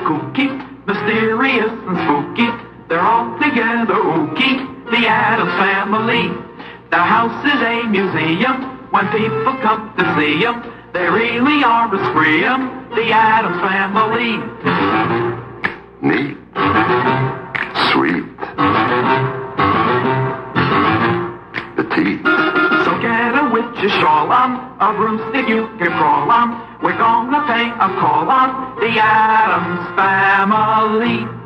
kooky, mysterious and spooky. They're all together ooky, the Addams Family. Their house is a museum. When people come to see them, they really are a scream, the Addams Family. Neat. Sweet. Petite. So get a witch's shawl on, a broomstick you can crawl on. We're gonna pay a call on the Addams Family.